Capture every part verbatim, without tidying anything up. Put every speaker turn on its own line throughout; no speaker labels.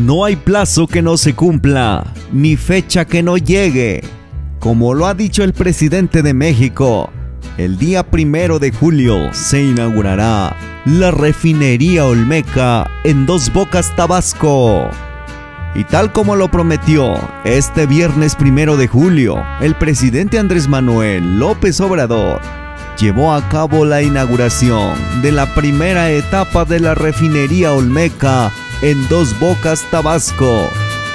No hay plazo que no se cumpla, ni fecha que no llegue. Como lo ha dicho el presidente de México, el día primero de julio se inaugurará la refinería Olmeca en Dos Bocas, Tabasco. Y tal como lo prometió, este viernes primero de julio, el presidente Andrés Manuel López Obrador llevó a cabo la inauguración de la primera etapa de la refinería Olmeca en Dos Bocas, Tabasco.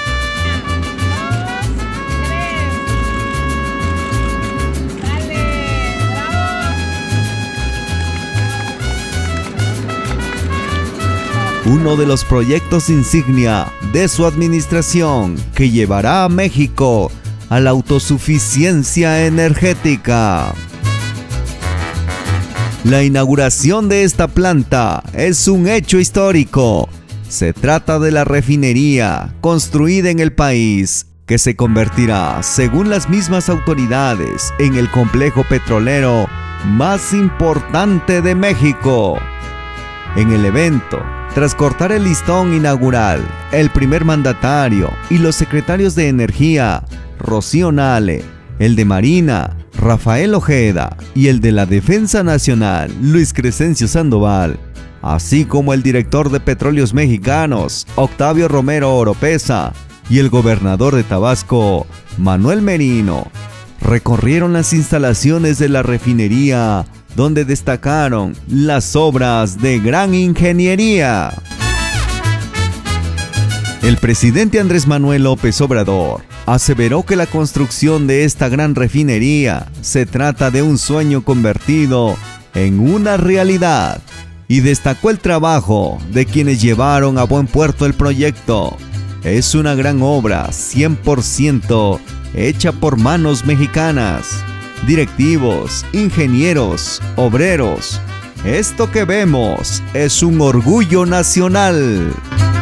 Uno de los proyectos insignia de su administración que llevará a México a la autosuficiencia energética. La inauguración de esta planta es un hecho histórico. Se trata de la refinería construida en el país que se convertirá, según las mismas autoridades, en el complejo petrolero más importante de México. En el evento, tras cortar el listón inaugural, el primer mandatario y los secretarios de Energía, Rocío Nale, el de Marina, Rafael Ojeda, y el de la Defensa Nacional, Luis Crescencio Sandoval, así como el director de Petróleos Mexicanos, Octavio Romero Oropeza, y el gobernador de Tabasco, Manuel Merino, recorrieron las instalaciones de la refinería, donde destacaron las obras de gran ingeniería. El presidente Andrés Manuel López Obrador aseveró que la construcción de esta gran refinería se trata de un sueño convertido en una realidad y destacó el trabajo de quienes llevaron a buen puerto el proyecto. Es una gran obra cien por ciento hecha por manos mexicanas. Directivos, ingenieros, obreros. Esto que vemos es un orgullo nacional.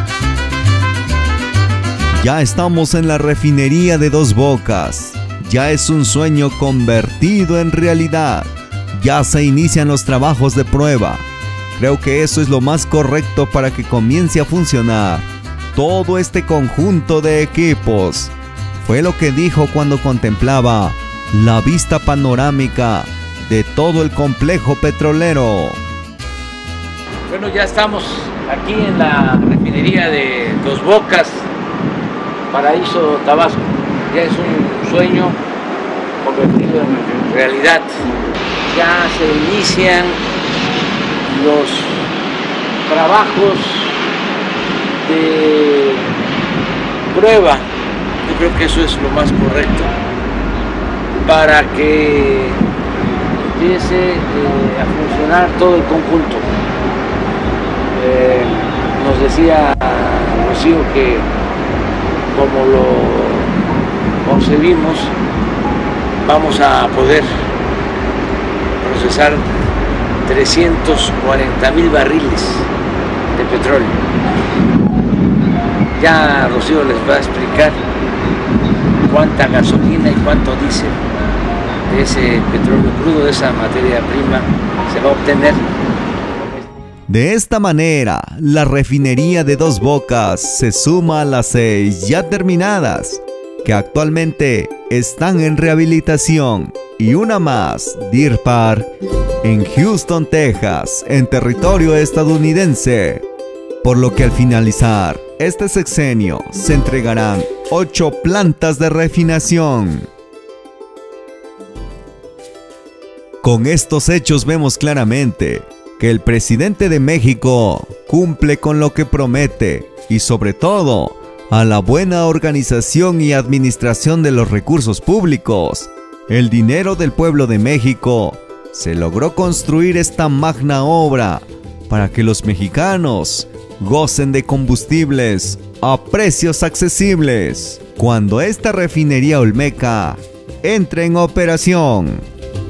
Ya estamos en la refinería de Dos Bocas. Ya es un sueño convertido en realidad. Ya se inician los trabajos de prueba. Creo que eso es lo más correcto para que comience a funcionar todo este conjunto de equipos. Fue lo que dijo cuando contemplaba la vista panorámica de todo el complejo petrolero.
Bueno, ya estamos aquí en la refinería de Dos Bocas, Paraíso, Tabasco. Ya es un sueño convertido en realidad. Ya se inician los trabajos de prueba. Yo creo que eso es lo más correcto para que empiece eh, a funcionar todo el conjunto. Eh, nos decía Rocío que como lo concebimos, vamos a poder procesar trescientos cuarenta mil barriles de petróleo. Ya Rocío les va a explicar cuánta gasolina y cuánto diésel de ese petróleo crudo, de esa materia prima, se va a obtener.
De esta manera, la refinería de Dos Bocas se suma a las seis ya terminadas, que actualmente están en rehabilitación, y una más, Deer Park, en Houston, Texas, en territorio estadounidense. Por lo que al finalizar este sexenio se entregarán ocho plantas de refinación. Con estos hechos vemos claramente que el presidente de México cumple con lo que promete y sobre todo a la buena organización y administración de los recursos públicos. El dinero del pueblo de México se logró construir esta magna obra para que los mexicanos gocen de combustibles a precios accesibles cuando esta refinería Olmeca entre en operación.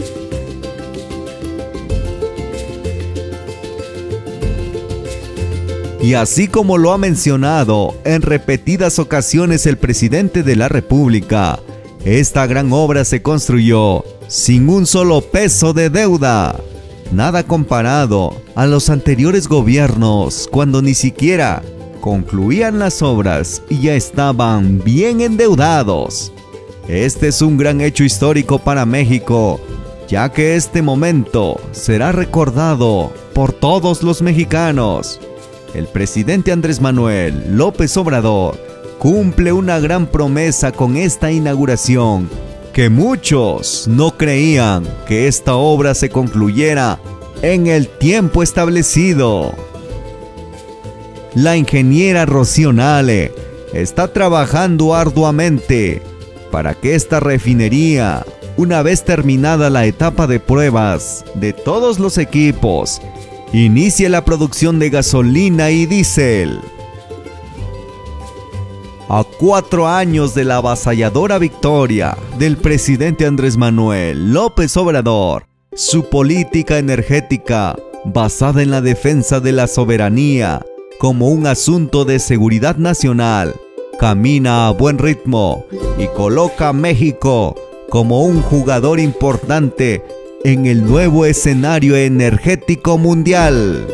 Y así como lo ha mencionado en repetidas ocasiones el presidente de la República, esta gran obra se construyó sin un solo peso de deuda. Nada comparado a los anteriores gobiernos, cuando ni siquiera concluían las obras y ya estaban bien endeudados. Este es un gran hecho histórico para México, ya que este momento será recordado por todos los mexicanos. El presidente Andrés Manuel López Obrador cumple una gran promesa con esta inauguración, que muchos no creían que esta obra se concluyera en el tiempo establecido. La ingeniera Rocío Nale está trabajando arduamente para que esta refinería, una vez terminada la etapa de pruebas de todos los equipos, inicie la producción de gasolina y diésel. A cuatro años de la avasalladora victoria del presidente Andrés Manuel López Obrador, su política energética, basada en la defensa de la soberanía como un asunto de seguridad nacional, camina a buen ritmo y coloca a México como un jugador importante en el nuevo escenario energético mundial.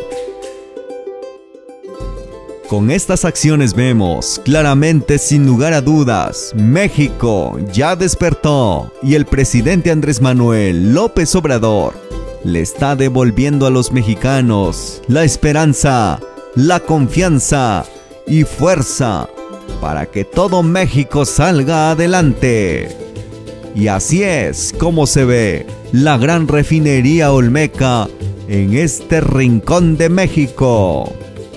Con estas acciones vemos claramente, sin lugar a dudas, México ya despertó y el presidente Andrés Manuel López Obrador le está devolviendo a los mexicanos la esperanza, la confianza y fuerza para que todo México salga adelante. Y así es como se ve la gran refinería Olmeca en este rincón de México.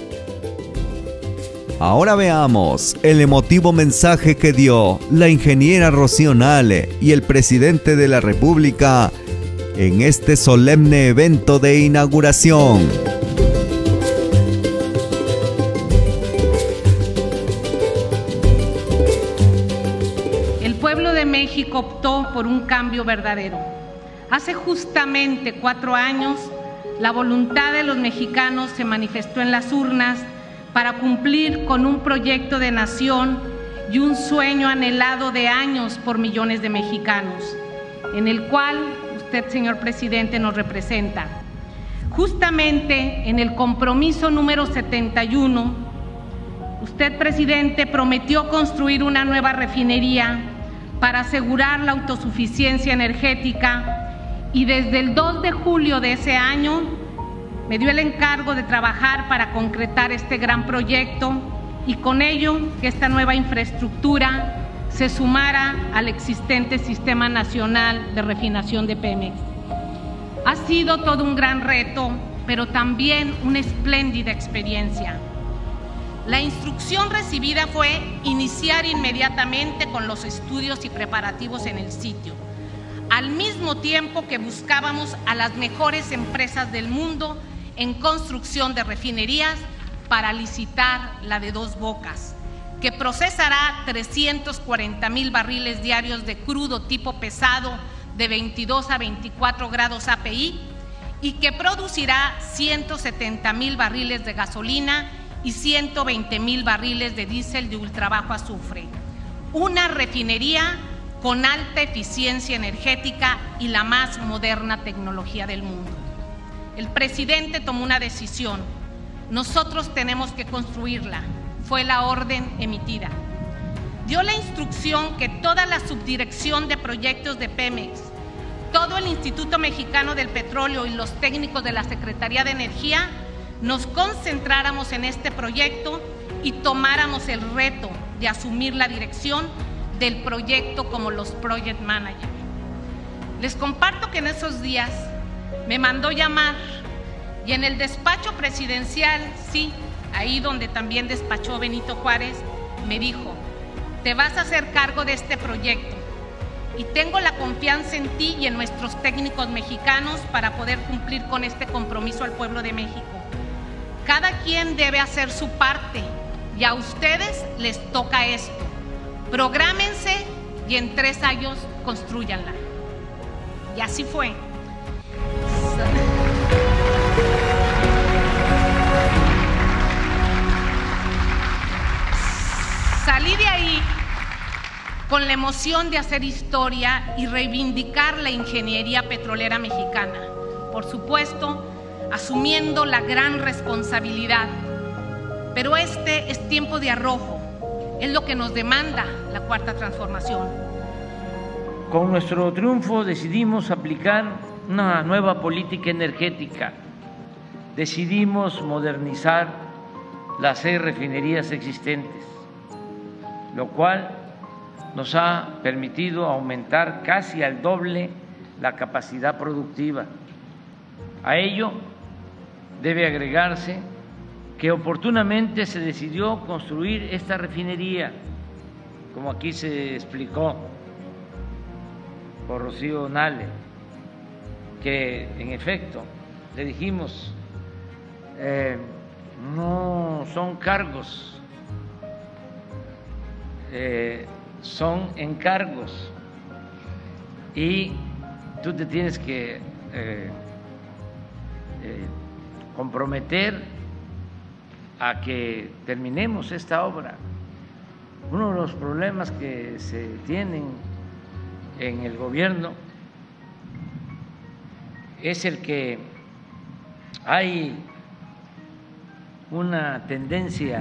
Ahora veamos el emotivo mensaje que dio la ingeniera Rocío Nale y el presidente de la República en este solemne evento de inauguración.
El pueblo de México optó por un cambio verdadero. Hace justamente cuatro años, la voluntad de los mexicanos se manifestó en las urnas para cumplir con un proyecto de nación y un sueño anhelado de años por millones de mexicanos, en el cual usted, señor presidente, nos representa. Justamente en el compromiso número setenta y uno, usted, presidente, prometió construir una nueva refinería para asegurar la autosuficiencia energética, y desde el dos de julio de ese año me dio el encargo de trabajar para concretar este gran proyecto y con ello que esta nueva infraestructura se sumara al existente Sistema Nacional de Refinación de Pemex. Ha sido todo un gran reto, pero también una espléndida experiencia. La instrucción recibida fue iniciar inmediatamente con los estudios y preparativos en el sitio, al mismo tiempo que buscábamos a las mejores empresas del mundo en construcción de refinerías para licitar la de Dos Bocas, que procesará trescientos cuarenta mil barriles diarios de crudo tipo pesado de veintidós a veinticuatro grados A P I y que producirá ciento setenta mil barriles de gasolina y ciento veinte mil barriles de diésel de ultrabajo azufre. Una refinería con alta eficiencia energética y la más moderna tecnología del mundo. El presidente tomó una decisión. Nosotros tenemos que construirla. Fue la orden emitida. Dio la instrucción que toda la subdirección de proyectos de Pemex, todo el Instituto Mexicano del Petróleo y los técnicos de la Secretaría de Energía nos concentráramos en este proyecto y tomáramos el reto de asumir la dirección del proyecto como los project managers. Les comparto que en esos días me mandó llamar y en el despacho presidencial, sí, ahí donde también despachó Benito Juárez, me dijo: te vas a hacer cargo de este proyecto y tengo la confianza en ti y en nuestros técnicos mexicanos para poder cumplir con este compromiso al pueblo de México. Cada quien debe hacer su parte y a ustedes les toca esto. Prográmense y en tres años construyanla. Y así fue. Salí de ahí con la emoción de hacer historia y reivindicar la ingeniería petrolera mexicana. Por supuesto, asumiendo la gran responsabilidad, Pero este es tiempo de arrojo, es lo que nos demanda la Cuarta Transformación.
Con nuestro triunfo decidimos aplicar una nueva política energética, decidimos modernizar las seis refinerías existentes, lo cual nos ha permitido aumentar casi al doble la capacidad productiva. A ello debe agregarse que oportunamente se decidió construir esta refinería, como aquí se explicó por Rocío Nale, que en efecto le dijimos eh, no son cargos, eh, son encargos y tú te tienes que eh, eh, comprometer a que terminemos esta obra. Uno de los problemas que se tienen en el gobierno es el que hay una tendencia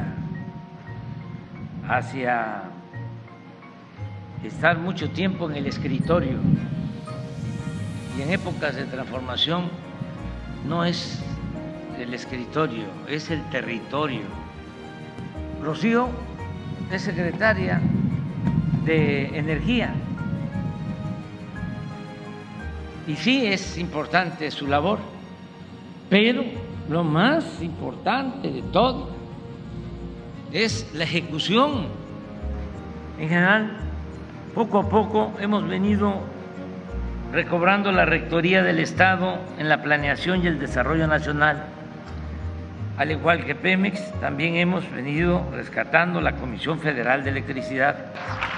hacia estar mucho tiempo en el escritorio, y en épocas de transformación no es el escritorio, es el territorio. Rocío es secretaria de Energía y sí es importante su labor, pero lo más importante de todo es la ejecución. En general, poco a poco hemos venido recobrando la rectoría del Estado en la planeación y el desarrollo nacional. Al igual que Pemex, también hemos venido rescatando la Comisión Federal de Electricidad.